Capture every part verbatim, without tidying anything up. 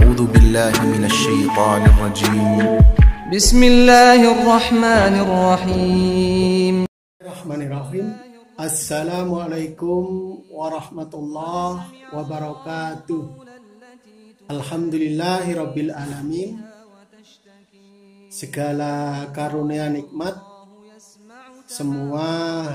أعوذ بالله من الشيطان الرجيم بسم الله الرحمن الرحيم Bismillahirrahmanirrahim. Assalamualaikum warahmatullahi wabarakatuh. Alhamdulillahirabbil alamin. Segala karunia nikmat semua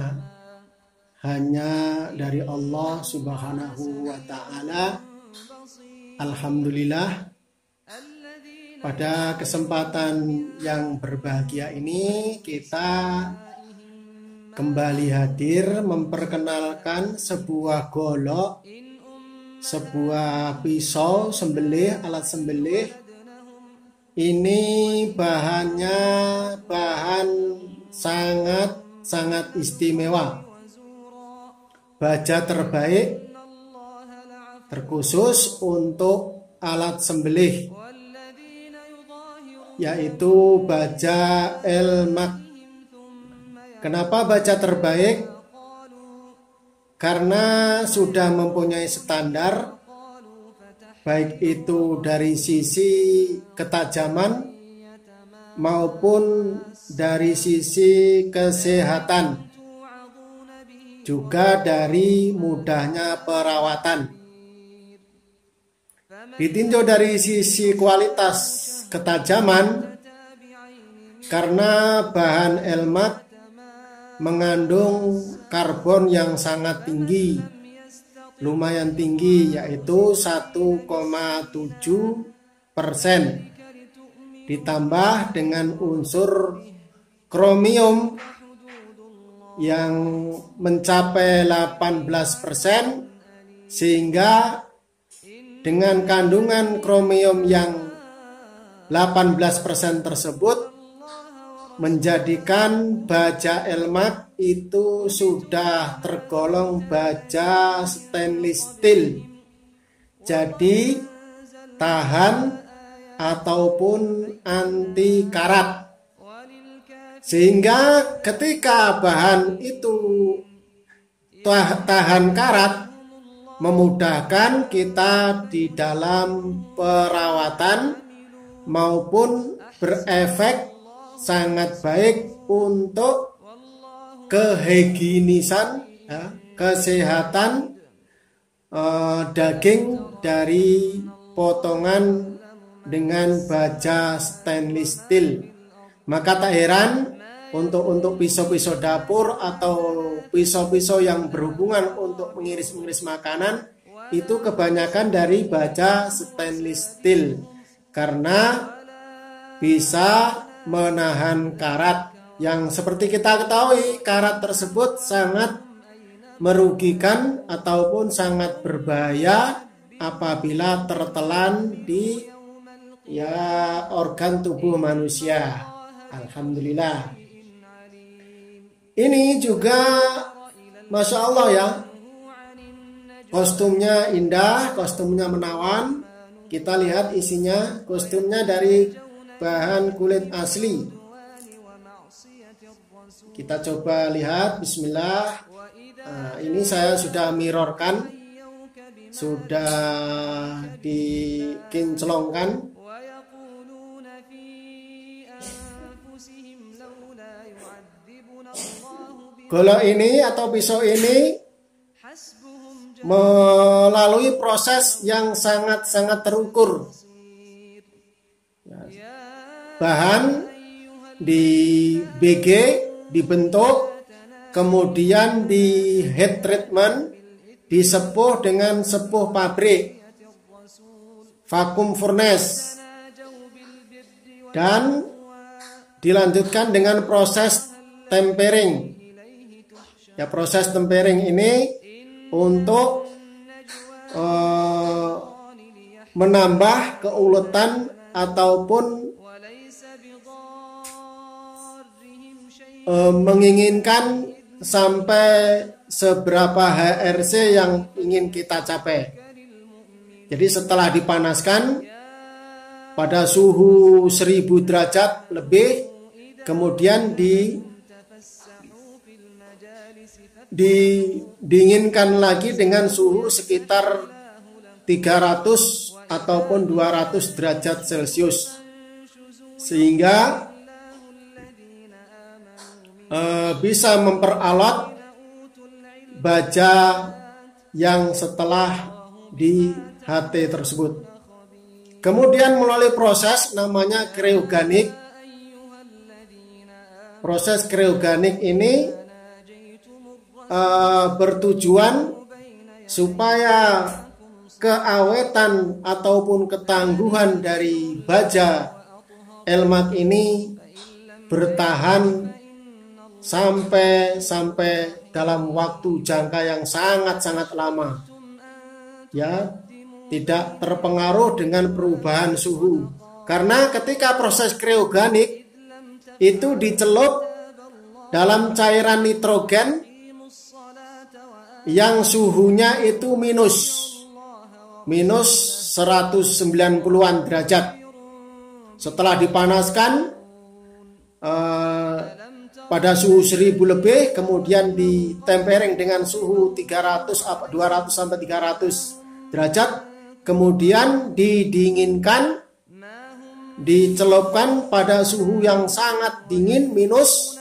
hanya dari Allah Subhanahu wa taala. Alhamdulillah, pada kesempatan yang berbahagia ini kita kembali hadir memperkenalkan sebuah golok, sebuah pisau sembelih, alat sembelih. Ini bahannya bahan sangat-sangat istimewa, baja terbaik terkhusus untuk alat sembelih, yaitu baja Elmak. Kenapa baja terbaik? Karena sudah mempunyai standar, baik itu dari sisi ketajaman maupun dari sisi kesehatan, juga dari mudahnya perawatan. Ditinjau dari sisi kualitas ketajaman, karena bahan Elmak mengandung karbon yang sangat tinggi, lumayan tinggi, yaitu satu koma tujuh persen, ditambah dengan unsur kromium yang mencapai delapan belas persen, sehingga dengan kandungan kromium yang delapan belas persen tersebut menjadikan baja Elmak itu sudah tergolong baja stainless steel, jadi tahan ataupun anti karat, sehingga ketika bahan itu tahan karat, memudahkan kita di dalam perawatan maupun berefek sangat baik untuk kehigienisan, ya, kesehatan eh, daging dari potongan dengan baja stainless steel. Maka tak heran untuk untuk pisau-pisau dapur atau pisau-pisau yang berhubungan untuk mengiris-mengiris makanan itu kebanyakan dari baja stainless steel, karena bisa menahan karat, yang seperti kita ketahui karat tersebut sangat merugikan ataupun sangat berbahaya apabila tertelan di ya organ tubuh manusia. Alhamdulillah. Ini juga Masya Allah ya, kostumnya indah, kostumnya menawan. Kita lihat isinya, kostumnya dari bahan kulit asli. Kita coba lihat, bismillah. Nah, ini saya sudah mirrorkan, sudah dikinclongkan. Golok ini atau pisau ini melalui proses yang sangat-sangat terukur. Bahan di B G dibentuk, kemudian di heat treatment, disepuh dengan sepuh pabrik, vacuum furnace, dan dilanjutkan dengan proses tempering. Ya, proses tempering ini untuk uh, menambah keuletan ataupun uh, menginginkan sampai seberapa H R C yang ingin kita capai. Jadi setelah dipanaskan pada suhu seribu derajat lebih, kemudian di didinginkan lagi dengan suhu sekitar tiga ratus ataupun dua ratus derajat Celcius, sehingga eh, bisa memperalot baja yang setelah di H T tersebut. Kemudian melalui proses namanya kriogenik. Proses kriogenik ini uh, bertujuan supaya keawetan ataupun ketangguhan dari baja elmak ini bertahan sampai sampai dalam waktu jangka yang sangat-sangat lama, ya, tidak terpengaruh dengan perubahan suhu. Karena ketika proses kriogenik itu dicelup dalam cairan nitrogen yang suhunya itu minus minus seratus sembilan puluhan derajat. Setelah dipanaskan eh, pada suhu seribu lebih, kemudian ditempering dengan suhu tiga ratus, dua ratus sampai tiga ratus derajat, kemudian didinginkan, dicelupkan pada suhu yang sangat dingin minus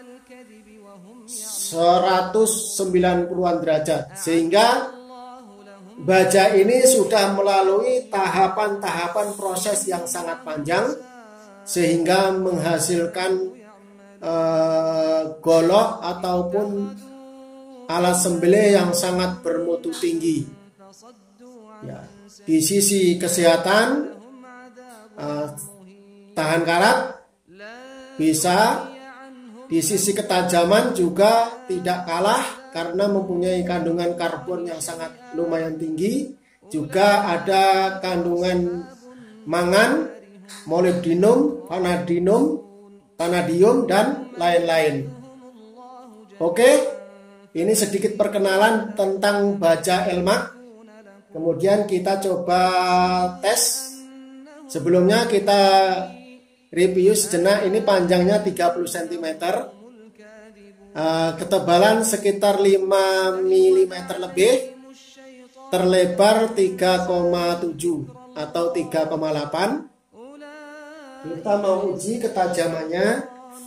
seratus sembilan puluhan derajat, sehingga baja ini sudah melalui tahapan-tahapan proses yang sangat panjang sehingga menghasilkan Uh, golok ataupun alat sembelih yang sangat bermutu tinggi, ya. Di sisi kesehatan, uh, tahan karat bisa, di sisi ketajaman juga tidak kalah karena mempunyai kandungan karbon yang sangat lumayan tinggi. Juga ada kandungan mangan, molybdenum, vanadium, vanadium dan lain-lain. Oke, ini sedikit perkenalan tentang baja elmak. Kemudian kita coba tes. Sebelumnya kita review sejenak. Ini panjangnya tiga puluh sentimeter, ketebalan sekitar lima milimeter lebih, terlebar tiga koma tujuh atau tiga koma delapan. Kita mau uji ketajamannya.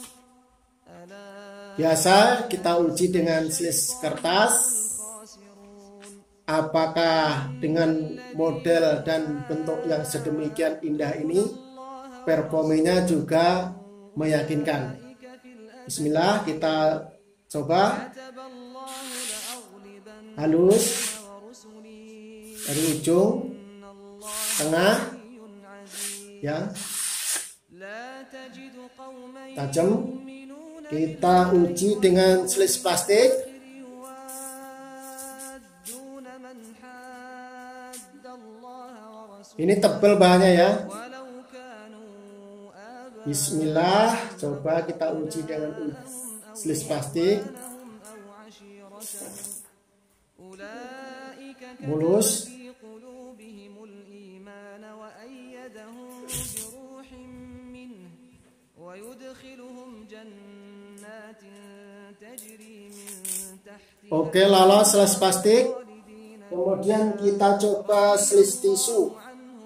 Biasa kita uji dengan slis kertas. Apakah dengan model dan bentuk yang sedemikian indah ini performanya juga meyakinkan. Bismillah, kita coba. Halus dari ujung, tengah, ya, tajam. Kita uji dengan slis plastik. Ini tebal bahannya, ya. Bismillah, coba kita uji dengan slis plastik. Mulus. Oke, lolos slis plastik. Kemudian kita coba slis tisu.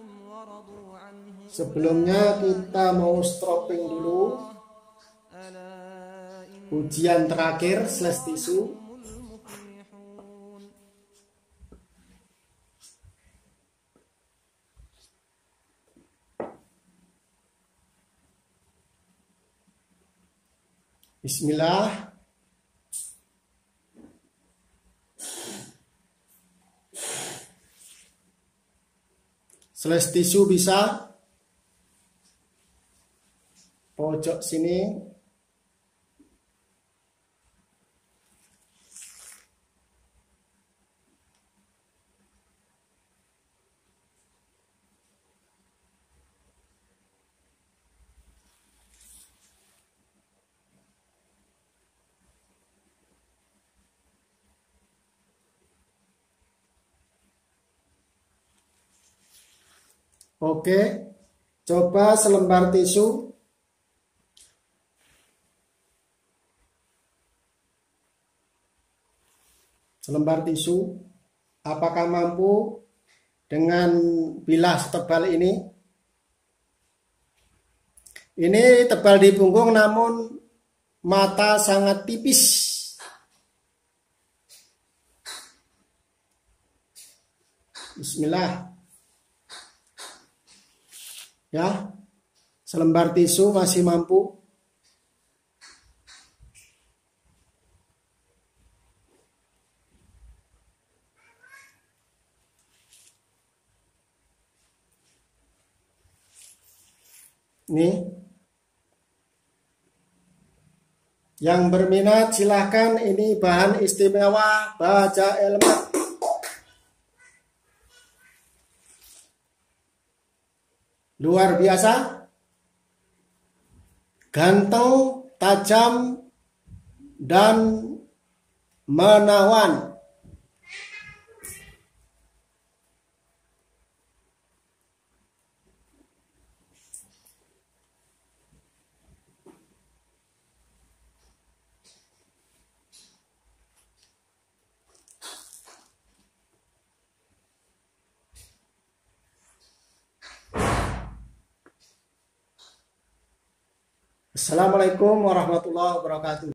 Sebelumnya kita mau stropping dulu. Ujian terakhir slis tisu. Bismillah. Slis tisu bisa pojok sini. Oke, coba selembar tisu. Selembar tisu, apakah mampu dengan bilah setebal ini. Ini tebal di punggung namun mata sangat tipis. Bismillah. Ya, selembar tisu masih mampu. Nih, yang berminat silahkan, ini bahan istimewa baja elemen. Luar biasa, ganteng, tajam, dan menawan. Assalamualaikum warahmatullahi wabarakatuh.